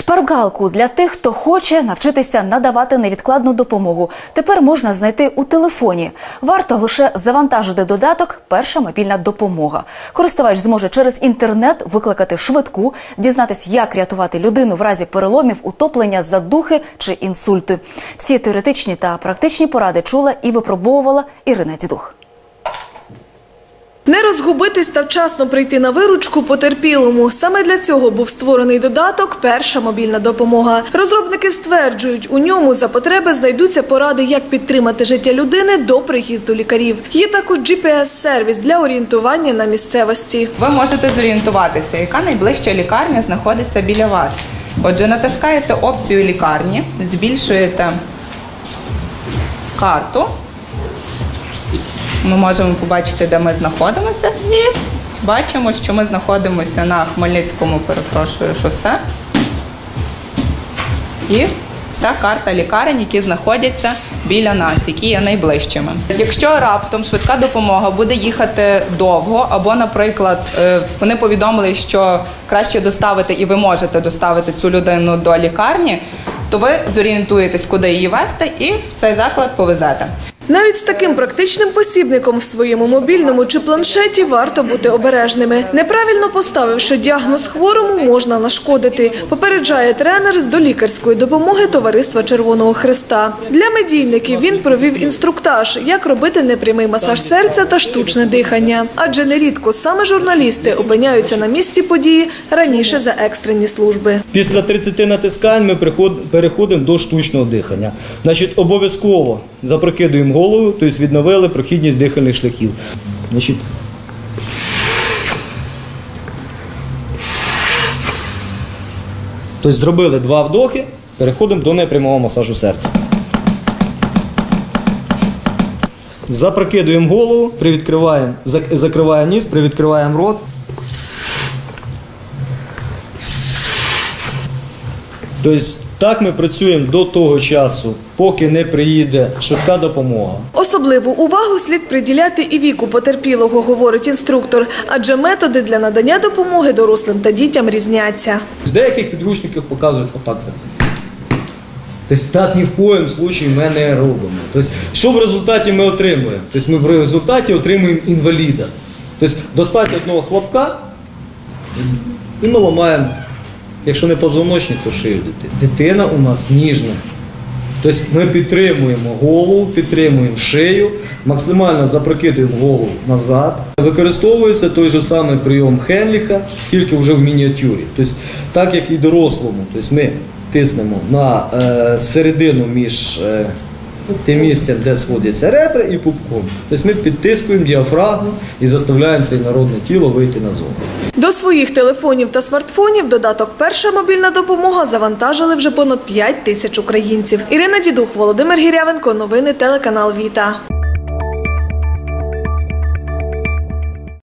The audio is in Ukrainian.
Шпаргалку для тих, хто хоче навчитися надавати невідкладну допомогу, тепер можна знайти у телефоні. Варто лише завантажити додаток «Перша мобільна допомога». Користувач зможе через інтернет викликати швидку, дізнатись, як рятувати людину в разі переломів, утоплення, задухи чи інсульту. Всі теоретичні та практичні поради чула і випробовувала Ірина Дідух. Не розгубитись та вчасно прийти на виручку потерпілому. Саме для цього був створений додаток «Перша мобільна допомога». Розробники стверджують, у ньому за потреби знайдуться поради, як підтримати життя людини до приїзду лікарів. Є також GPS-сервіс для орієнтування на місцевості. Ви можете зорієнтуватися, яка найближча лікарня знаходиться біля вас. Отже, натискаєте опцію лікарні, збільшуєте карту. Ми можемо побачити, де ми знаходимося, і бачимо, що ми знаходимося на Хмельницькому, шосе. І вся карта лікарень, які знаходяться біля нас, які є найближчими. Якщо раптом швидка допомога буде їхати довго, або, наприклад, вони повідомили, що краще доставити, і ви можете доставити цю людину до лікарні, то ви зорієнтуєтесь, куди її везти, і в цей заклад повезете. Навіть з таким практичним посібником в своєму мобільному чи планшеті варто бути обережними. Неправильно поставивши діагноз хворому, можна нашкодити, попереджає тренер з долікарської допомоги Товариства Червоного Хреста. Для медійників він провів інструктаж, як робити непрямий масаж серця та штучне дихання. Адже нерідко саме журналісти опиняються на місці події раніше за екстрені служби. Після 30 натискань ми переходимо до штучного дихання. Значить, обов'язково запрокидуємо голову, тобто відновили прохідність дихальних шляхів. Значить, зробили 2 вдохи, переходимо до непрямого масажу серця. Запрокидуємо голову, закриваємо ніс, привідкриваємо рот. Тобто, так ми працюємо до того часу, поки не приїде швидка допомога. Особливу увагу слід приділяти і віку потерпілого, говорить інструктор, адже методи для надання допомоги дорослим та дітям різняться. З деяких підручників показують отак. Тобто так ні в коєму випадку ми не робимо. Тобто, що в результаті ми отримуємо? Тобто ми в результаті отримуємо інваліда. Тобто достатньо одного хлопка і ми ламаємо. Якщо не позвоночник, то шию дитини. Дитина у нас ніжна. Тобто ми підтримуємо голову, підтримуємо шию, максимально запрокидуємо голову назад. Використовується той же самий прийом Хенліха, тільки вже в мініатюрі. Тобто так, як і дорослому. Тобто ми тиснемо на середину між тим місцем, де сходяться ребра, і пупком. Тобто ми підтискуємо діафрагму і заставляємо це народне тіло вийти назовні. До своїх телефонів та смартфонів додаток «Перша мобільна допомога» завантажили вже понад 5 тисяч українців. Ірина Дідух, Володимир Гірявенко. Новини телеканал «Віта».